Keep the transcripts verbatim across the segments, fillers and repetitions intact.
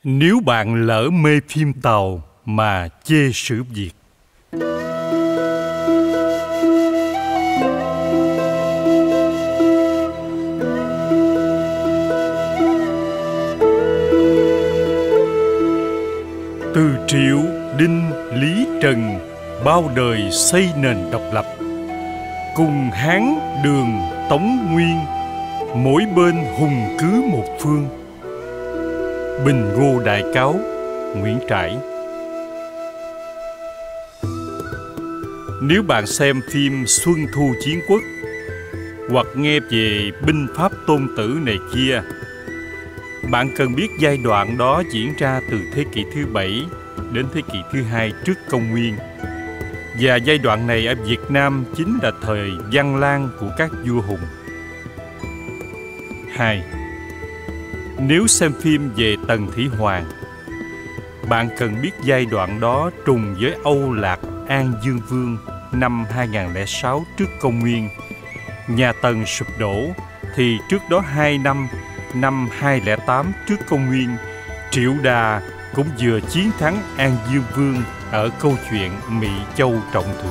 Nếu bạn lỡ mê phim Tàu mà chê sử Việt. Từ Triệu, Đinh, Lý, Trần, bao đời xây nền độc lập. Cùng Hán, Đường, Tống, Nguyên, mỗi bên hùng cứ một phương. Bình Ngô Đại Cáo, Nguyễn Trãi. Nếu bạn xem phim Xuân Thu Chiến Quốc hoặc nghe về binh pháp Tôn Tử này kia, bạn cần biết giai đoạn đó diễn ra từ thế kỷ thứ bảy đến thế kỷ thứ hai trước công nguyên. Và giai đoạn này ở Việt Nam chính là thời Văn Lang của các vua hùng. Hai. Nếu xem phim về Tần Thủy Hoàng, bạn cần biết giai đoạn đó trùng với Âu Lạc An Dương Vương năm hai nghìn không trăm lẻ sáu trước công nguyên. Nhà Tần sụp đổ thì trước đó hai năm, năm hai nghìn không trăm lẻ tám trước công nguyên, Triệu Đà cũng vừa chiến thắng An Dương Vương ở câu chuyện Mỹ Châu Trọng Thủy.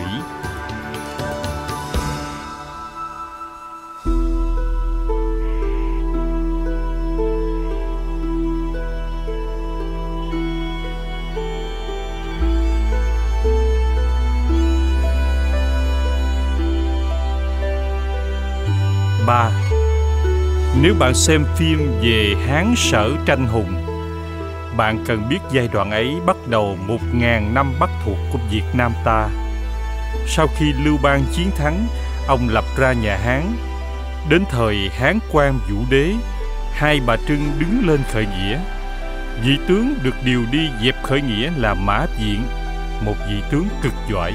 Ba. Nếu bạn xem phim về Hán Sở tranh hùng, bạn cần biết giai đoạn ấy bắt đầu một ngàn năm Bắc thuộc của Việt Nam ta. Sau khi Lưu Bang chiến thắng, ông lập ra nhà Hán. Đến thời Hán Quang Vũ Đế, Hai Bà Trưng đứng lên khởi nghĩa. Vị tướng được điều đi dẹp khởi nghĩa là Mã Viện, một vị tướng cực giỏi.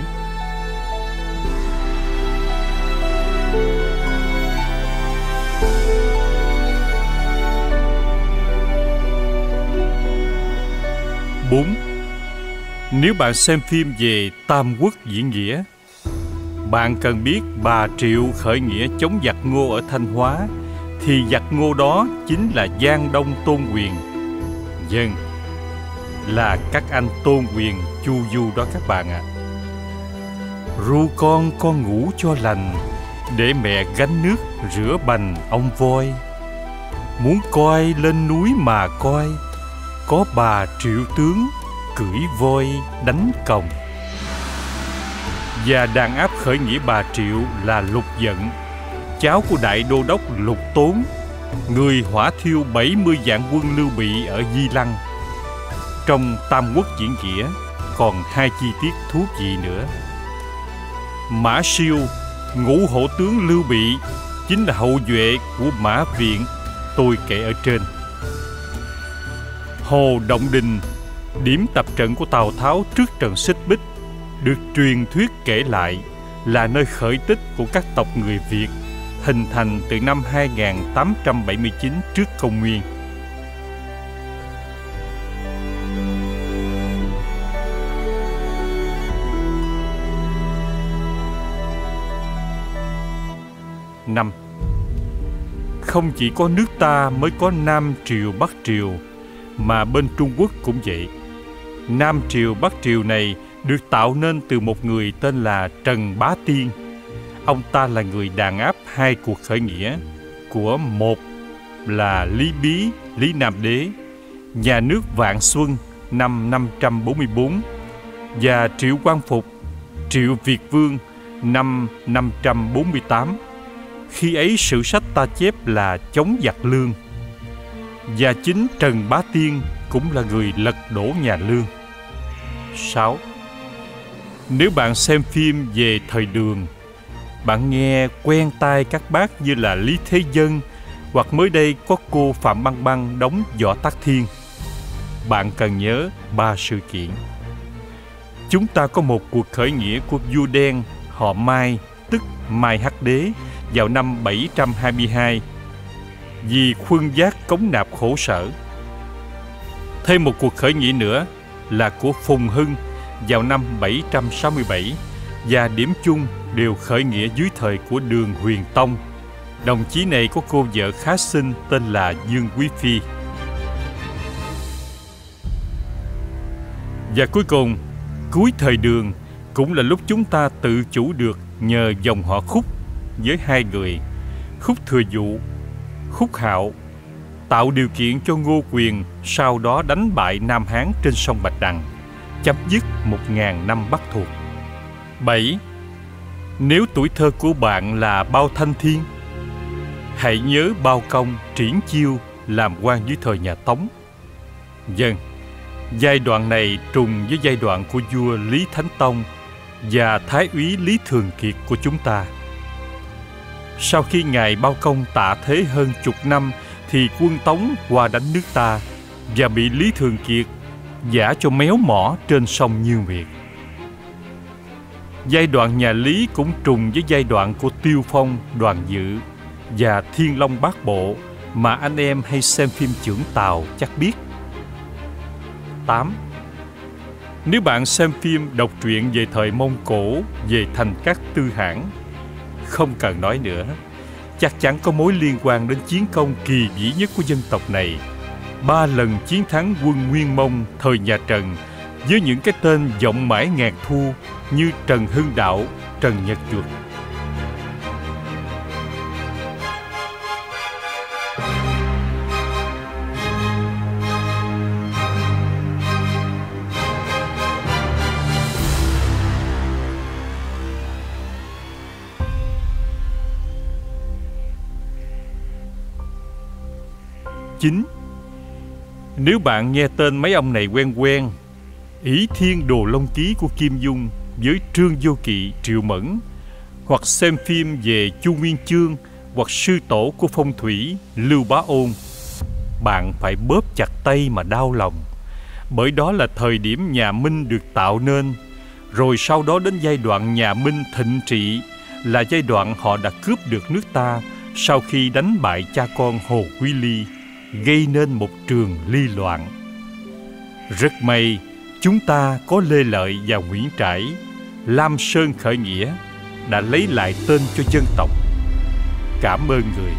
Bốn. Nếu bạn xem phim về Tam Quốc diễn nghĩa, bạn cần biết Bà Triệu khởi nghĩa chống giặc Ngô ở Thanh Hóa, thì giặc Ngô đó chính là Giang Đông Tôn Quyền. Dân là các anh Tôn Quyền Chu Du đó các bạn ạ. À. Ru con con ngủ cho lành, để mẹ gánh nước rửa bành ông voi. Muốn coi lên núi mà coi, có bà Triệu tướng cưỡi voi đánh còng. Và đàn áp khởi nghĩa Bà Triệu là Lục Dận, cháu của đại đô đốc Lục Tốn, người hỏa thiêu bảy mươi vạn quân Lưu Bị ở Di Lăng. Trong Tam Quốc diễn nghĩa còn hai chi tiết thú vị nữa. Mã Siêu, ngũ hổ tướng Lưu Bị, chính là hậu duệ của Mã Viện tôi kể ở trên. Hồ Động Đình, điểm tập trận của Tào Tháo trước trận Xích Bích, được truyền thuyết kể lại là nơi khởi tích của các tộc người Việt, hình thành từ năm hai nghìn tám trăm bảy mươi chín trước công nguyên. Năm. Không chỉ có nước ta mới có Nam Triều Bắc Triều, mà bên Trung Quốc cũng vậy. Nam Triều Bắc Triều này được tạo nên từ một người tên là Trần Bá Tiên. Ông ta là người đàn áp hai cuộc khởi nghĩa của một là Lý Bí, Lý Nam Đế, nhà nước Vạn Xuân năm năm trăm bốn mươi bốn, và Triệu Quang Phục, Triệu Việt Vương năm năm trăm bốn mươi tám. Khi ấy sử sách ta chép là chống giặc Lương. Và chính Trần Bá Tiên cũng là người lật đổ nhà Lương. Sáu. Nếu bạn xem phim về thời Đường, bạn nghe quen tai các bác như là Lý Thế Dân, hoặc mới đây có cô Phạm Băng Băng đóng Võ Tắc Thiên. Bạn cần nhớ ba sự kiện. Chúng ta có một cuộc khởi nghĩa của vua đen họ Mai, tức Mai Hắc Đế, vào năm bảy trăm hai mươi hai, vì Khuân Giác cống nạp khổ sở. Thêm một cuộc khởi nghĩa nữa là của Phùng Hưng vào năm bảy trăm sáu mươi bảy, và điểm chung đều khởi nghĩa dưới thời của Đường Huyền Tông. Đồng chí này có cô vợ khá xinh tên là Dương Quý Phi. Và cuối cùng, cuối thời Đường cũng là lúc chúng ta tự chủ được nhờ dòng họ Khúc với hai người, Khúc Thừa Dụ, Khúc Hạo, tạo điều kiện cho Ngô Quyền sau đó đánh bại Nam Hán trên sông Bạch Đằng, chấm dứt một ngàn năm Bắc thuộc. Bảy. Nếu tuổi thơ của bạn là bao thanh thiên, hãy nhớ bao công triển chiêu làm quan dưới thời nhà Tống. Vâng, giai đoạn này trùng với giai đoạn của vua Lý Thánh Tông và Thái úy Lý Thường Kiệt của chúng ta. Sau khi ngài Bao Công tạ thế hơn chục năm thì quân Tống qua đánh nước ta và bị Lý Thường Kiệt giã cho méo mỏ trên sông Như Nguyệt. Giai đoạn nhà Lý cũng trùng với giai đoạn của Tiêu Phong, Đoàn Dự và Thiên Long Bát Bộ mà anh em hay xem phim Trưởng Tàu chắc biết. Tám. Nếu bạn xem phim, đọc truyện về thời Mông Cổ, về thành các tư hãn, không cần nói nữa, chắc chắn có mối liên quan đến chiến công kỳ vĩ nhất của dân tộc này, ba lần chiến thắng quân Nguyên Mông thời nhà Trần với những cái tên vọng mãi ngàn thu như Trần Hưng Đạo, Trần Nhật Duật. Chín. Nếu bạn nghe tên mấy ông này quen quen, Ỷ Thiên Đồ Long Ký của Kim Dung với Trương Vô Kỵ, Triệu Mẫn, hoặc xem phim về Chu Nguyên Chương hoặc Sư Tổ của Phong Thủy, Lưu Bá Ôn, bạn phải bóp chặt tay mà đau lòng, bởi đó là thời điểm nhà Minh được tạo nên, rồi sau đó đến giai đoạn nhà Minh thịnh trị là giai đoạn họ đã cướp được nước ta sau khi đánh bại cha con Hồ Quý Ly, gây nên một trường ly loạn. Rất may chúng ta có Lê Lợi và Nguyễn Trãi, Lam Sơn khởi nghĩa, đã lấy lại tên cho dân tộc. Cảm ơn người.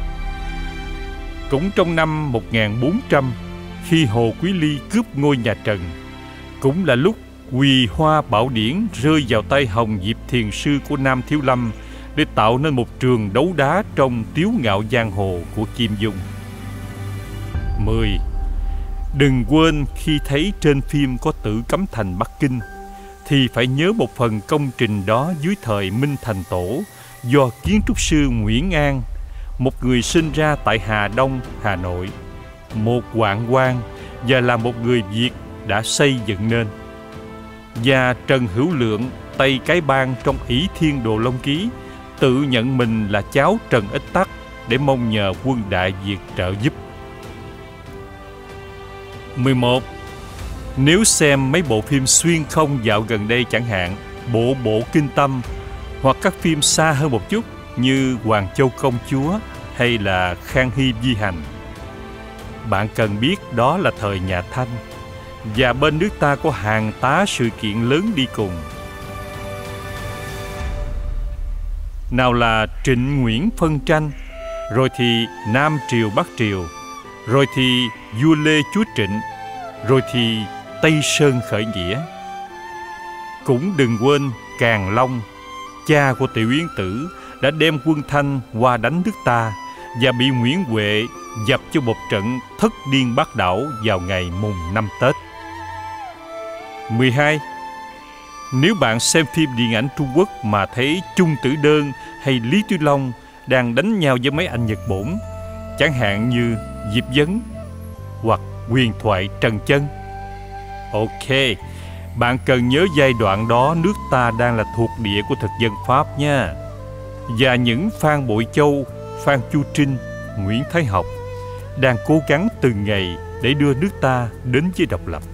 Cũng trong năm một nghìn bốn trăm, khi Hồ Quý Ly cướp ngôi nhà Trần, cũng là lúc Quỳ Hoa Bảo Điển rơi vào tay Hồng Diệp Thiền Sư của Nam Thiếu Lâm để tạo nên một trường đấu đá trong Tiếu Ngạo Giang Hồ của Kim Dung. Mười. Đừng quên khi thấy trên phim có Tử Cấm Thành Bắc Kinh thì phải nhớ một phần công trình đó dưới thời Minh Thành Tổ do kiến trúc sư Nguyễn An, một người sinh ra tại Hà Đông, Hà Nội, một hoạn quan và là một người Việt đã xây dựng nên. Và Trần Hữu Lượng, Tây Cái Bang trong Ỷ Thiên Đồ Long Ký, tự nhận mình là cháu Trần Ích Tắc để mong nhờ quân Đại Việt trợ giúp. Mười một. Nếu xem mấy bộ phim xuyên không dạo gần đây chẳng hạn, Bộ Bộ Kinh Tâm, hoặc các phim xa hơn một chút như Hoàng Châu Công Chúa hay là Khang Hy Di Hành, bạn cần biết đó là thời nhà Thanh, và bên nước ta có hàng tá sự kiện lớn đi cùng. Nào là Trịnh Nguyễn phân tranh, rồi thì Nam Triều Bắc Triều, rồi thì vua Lê Chúa Trịnh, rồi thì Tây Sơn khởi nghĩa. Cũng đừng quên Càn Long, cha của Tiểu Yến Tử, đã đem quân Thanh qua đánh nước ta và bị Nguyễn Huệ dập cho một trận thất điên bát đảo vào ngày mùng năm Tết. Mười hai. Nếu bạn xem phim điện ảnh Trung Quốc mà thấy Chung Tử Đơn hay Lý Tiểu Long đang đánh nhau với mấy anh Nhật Bổn, chẳng hạn như Diệp Vấn hoặc Huyền Thoại Trần Chân, ok, bạn cần nhớ giai đoạn đó nước ta đang là thuộc địa của thực dân Pháp nha. Và những Phan Bội Châu, Phan Chu Trinh, Nguyễn Thái Học đang cố gắng từng ngày để đưa nước ta đến với độc lập.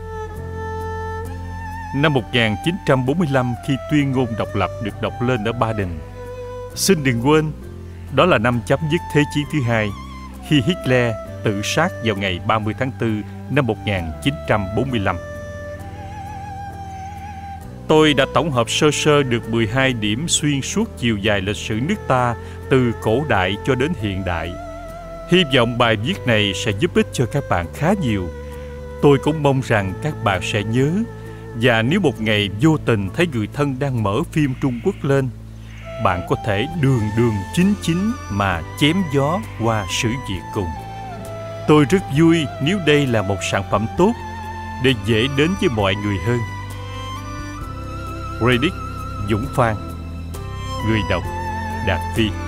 Năm một nghìn chín trăm bốn mươi lăm, khi tuyên ngôn độc lập được đọc lên ở Ba Đình, xin đừng quên, đó là năm chấm dứt Thế chiến thứ hai, khi Hitler tự sát vào ngày ba mươi tháng tư năm một nghìn chín trăm bốn mươi lăm. Tôi đã tổng hợp sơ sơ được mười hai điểm xuyên suốt chiều dài lịch sử nước ta từ cổ đại cho đến hiện đại. Hy vọng bài viết này sẽ giúp ích cho các bạn khá nhiều. Tôi cũng mong rằng các bạn sẽ nhớ, và nếu một ngày vô tình thấy người thân đang mở phim Trung Quốc lên, bạn có thể đường đường chính chính mà chém gió qua sự việc cùng. Tôi rất vui nếu đây là một sản phẩm tốt để dễ đến với mọi người hơn. Redick Dũng Phan. Người đọc Đạt Phi.